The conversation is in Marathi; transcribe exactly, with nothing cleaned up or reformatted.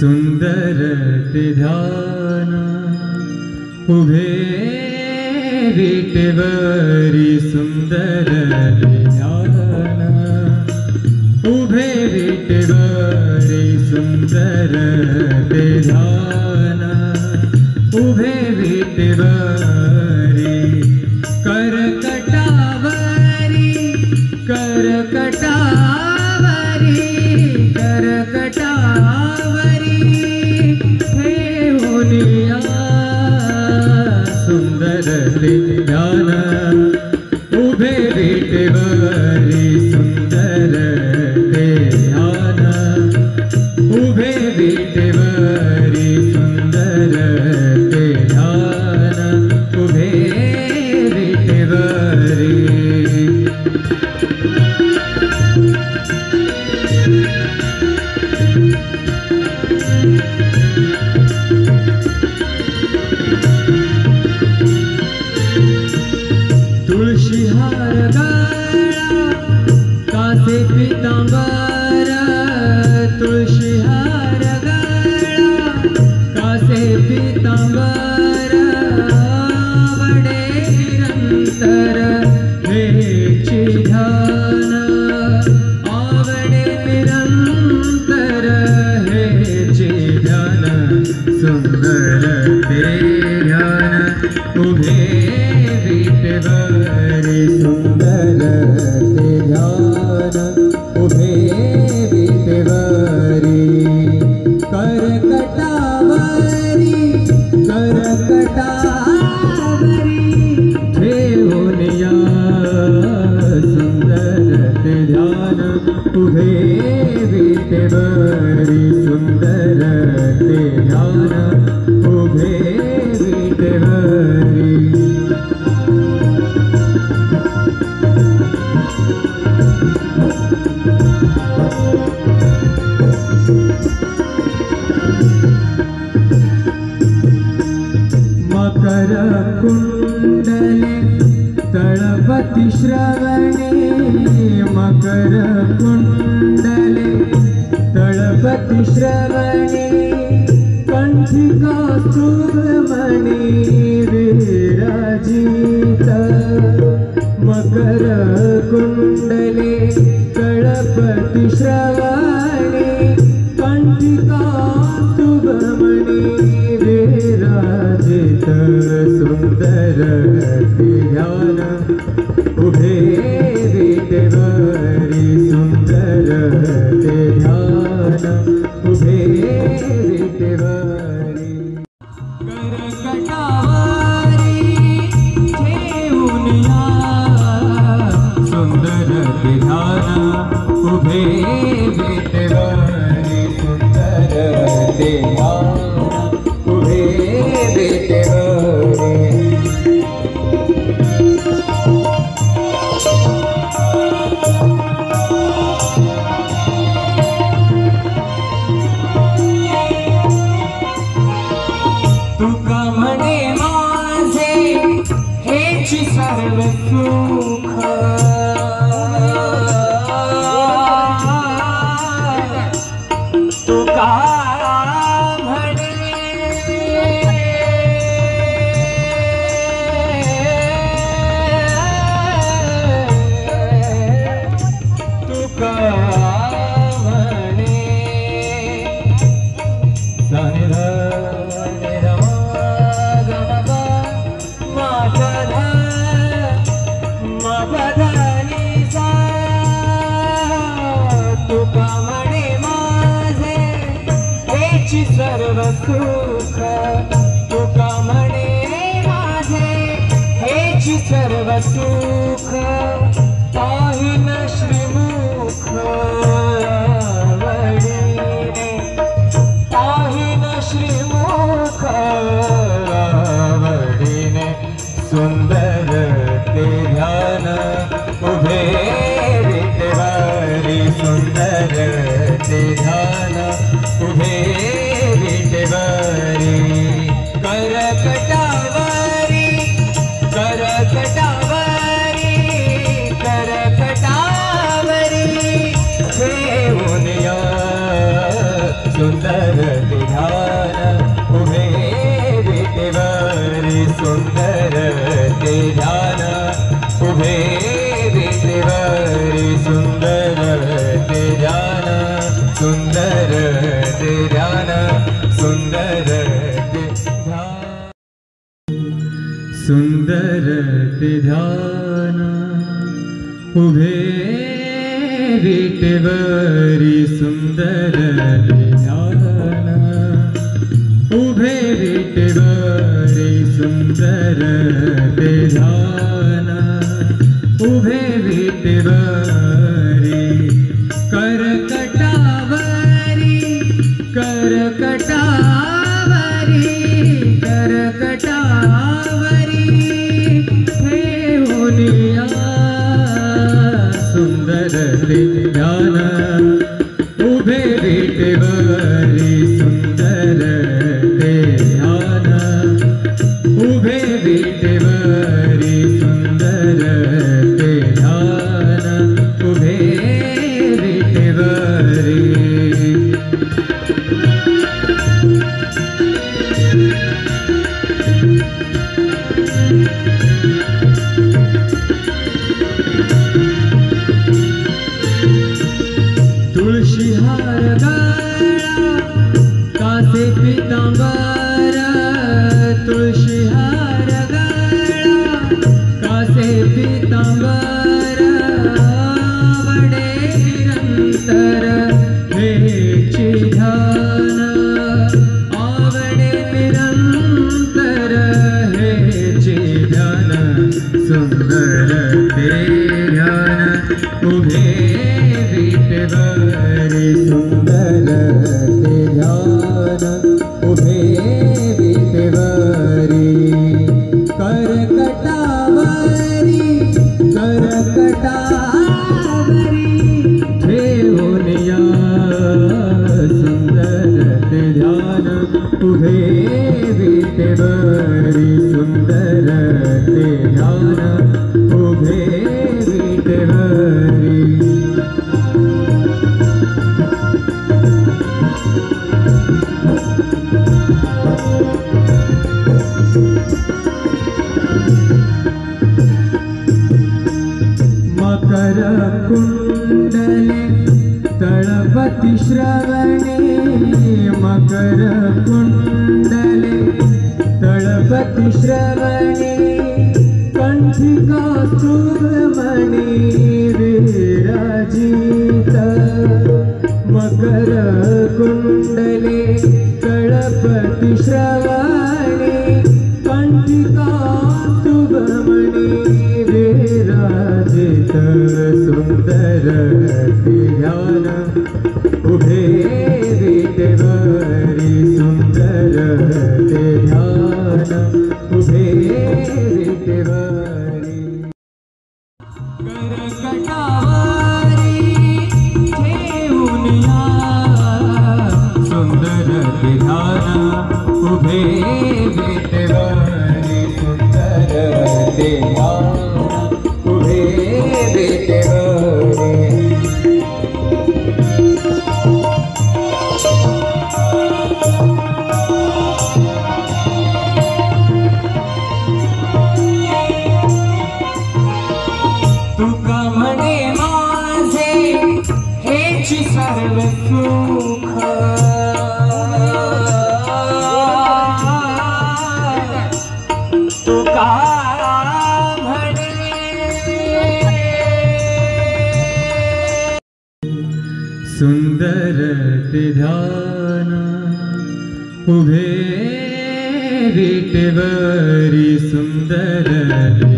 सुंदर ते ध्यान उभे विटेवरी सुंदर ते ध्यान उभे विटेवरी सुंदर ते ध्यान उभे विटेवरी करकटावरी करकटावरी करकटावरी ठेवूनिया सुंदर ते ध्यान उभे विटेवरी सुंदर ते ध्यान उभे विटेवरी सुंदर ते ध्यान उभे विटेवरी तुळशी हार गळा कासे पीतांबर तुळशी हार गळा कासे पीतांबर आवडे निरंतर हेची ध्यान आवडे निरंतर हेची ध्यान सुंदर ते ध्यान उभे विटेवरी सुंदर ते ध्यान उभे विटेवरी करकटावरी करकटावरी ठेवूनिया सुंदर ते ध्यान उभे विटेवरी सुंदर ते ध्यान उभे विटेवरी मकर कुंडले तळपति श्रवणे मकर कुंडले तळपति श्रवणे कंठी कौस्तुभमणि विराजित मकर कुंडले तळपति श्रवणे कंठी कौस्तुभमणि विराजित सुंदर ते ध्यान उभे विटेवरी सुंदर ते ध्यान उभे विटेवरी करकटावरी ठेवूनिया सुंदर ते ध्यान उभे विटेवरी सुंदर ते ध्यान उभे विटेवरी तुका म्हणे माझे हेची सर्व सुख तुका सर्व सुख तुका म्हणे माझे हेची सर्व सुख पाहिन श्रीमुख आवडीने पाहिन श्रीमुख आवडीने सुंदर ते ध्यान उभे विटेवरी सुंदर ते ध्यान उभे विटेवरी करकटावरी करकटावरी करकटावरी ठेवूनिया सुंदर ते सुंदर ते ध्यान उभे विटेवरी सुंदर ते ध्यान सुंदर ते ध्यान सुंदर ते ध्यान सुंदर ते ध्यान उभे विटेवरी सुंदर ते ध्यान उभे विटेवरी सुंदर ते ध्यान उभे विटेवरी करकटावरी करकटावरी करकटावरी ठेवूनिया सुंदर ते ध्यान उभे विटेवरी सुंदर ते ध्यान उभे विटेवरी सुंदर ते ध्यान उभे विटेवरी तुळशी हार गळा कासे पितांबर तुळशी हार गळा कासे पितांबर आवडे निरंतर हेची ध्यान आवडे निरंतर हेची ध्यान सुंदर ते ध्यान उभे विटेवरी सुंदर ते ध्यान उभे विटेवरी करकटावरी करकटावरी ठेवूनिया सुंदर ते ध्यान उभे विटेवरी सुंदर ते ध्यान उभे विटेवरी मकर कुंडले तळपति श्रवणे मकर कुंडले तळपति श्रवणे कंठिका सुमणि विराजित मकर कुंडले तळपति श्रवणे कंठिका सुमणि विराजित सुंदर ते ध्यान उभे विटेवरी सुंदर ते ध्यान उभे विटेवरी करकटावरी ठेवूनिया सुंदर ते ध्यान उभे विटेवरी सुंदर ते ध्यान उभे विटेवरी तुका म्हणे माझे हेची सर्व सुख तुका सुंदर ते ध्यान उभे विटेवरी सुंदर